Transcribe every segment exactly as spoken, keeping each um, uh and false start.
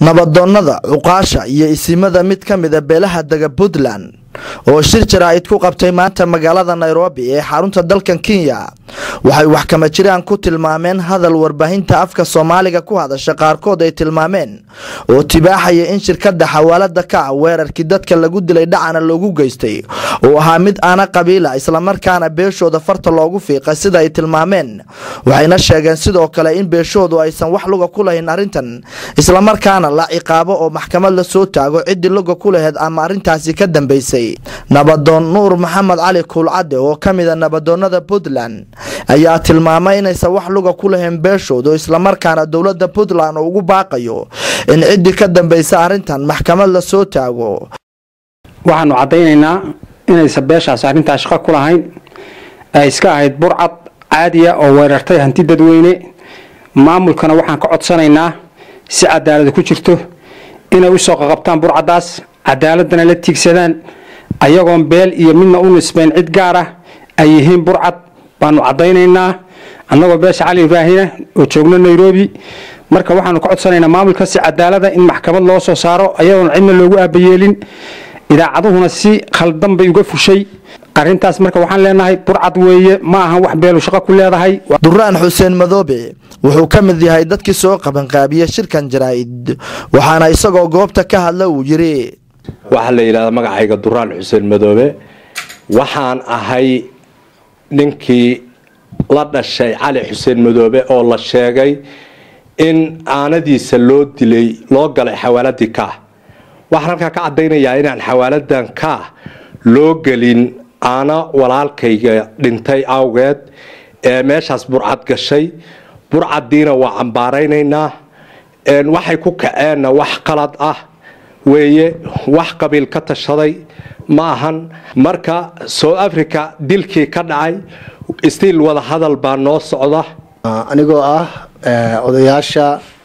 nabadoonnada cuqaasha iyo isimada mid ka mid ah beelaha daga Puntland oo shir jaraa'id ku qabtay maanta magaalada Nairobi ee xarunta dalkan Kenya waxay wax kama jiraan ku tilmaameen hadal warbaahinta afka Soomaaliga ku hadasha qaarkood ay tilmaameen oo tibaaxaya in shirkadda xawalada kaah weerarkii dadka lagu dilay dhacana loogu geystay oo ahaa mid aana qabiila isla markaana beeshooda farta loogu fiiqay sida ay tilmaameen waxayna sheegeen sidoo kale in beeshoodu aysan wax luga ku lahayn arintan isla markaana la ciqaabo oo maxkamad la soo taago cid luga ku lahayd ama arintaasi ka dambeysay nabadoon nuur maxamed cali kuulcade oo kamid ah nabadoonnada Puntland ayaa tilmaamay inaysan wax luga ku lahayn beeshooda isla markaana dawladda Puntland oo ugu baaqayo in cid ka dambaysa arintan maxkamad la soo taago waxaanu cadeynaynaa inaysan beeshaas arintaas shaqo ku lahayn ay iska ahayd burcad caadi ah oo weerartay hanti dadweyne maamulkana waxaan ka codsanaynaa si cadaalad ku jirto inay u soo qabtaan burcadaas cadaaladana la tiigsadaan ayagoon beel iyo midna u nisbeen cid gaar ah ay yihiin burcad baanu cadeynaynaa annagoo beesha cali ibraahina oo joogno Nairobi marka waxaanu ka codsanaynaa maamulka si cadaalada in maxkamad loo soo saaro ayagoon cidna loogu aabayeelin idaacaduhuna si khaldan bay uga fushay arintaas marka waxaan leenahay burcad weeye ma aha wax beelu shaqo ku leedahay duraan xuseen madoobe wuxuu ka mid yahay dadkii soo qaban qaabiye shirkan jaraa'id waxaana isagoo goobta ka hadla uu yiri waxa la yiraahdaa magacayga duraan xuseen madoobe waxaan ahay ninkii la dhashay cali xuseen madoobe oo la sheegay in aanadiisa loo dilay loo galay xawaaladii kaah waxaan halkaa ka cadeynayaa inaan xawaaladan kaah loo gelin aana walaalkayga dhintay awgeed ee meeshaas burcad gashay burcadiina waa cambaaraynaynaa een waxay ku kaceen wax qalad ah weeye wax qabiil ka tashaday ma ahan marka South Africa dilkii ka dhacay still wada hadal baa noo socda anigoo ah odayaasha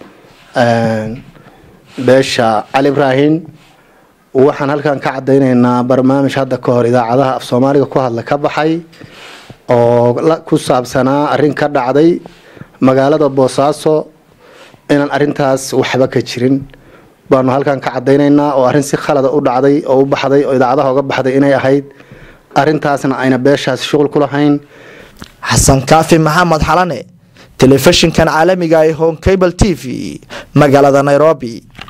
beesha cali ibraahim waxaan halkan ka cadeynaynaa barnaamij hadda ka hor idaacadaha af Soomaaliga ku hadla ka baxay oo ku saabsanaa arin ka dhacday magaalada Boosaaso inaan arintaas waxba ka jirin baanu halkan ka cadeynaynaa oo arin si khalad u dhacday oo u baxday oo idaacadaha uga baxday inay ahayd arintaasna ayna beeshaas shaqo ku lahayn xasan kaafi maxamed xalane telefishinkan caalamiga ah ee Home Cable T V magaalada Nairobi.